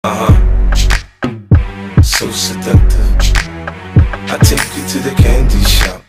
So seductive. I take you to the candy shop.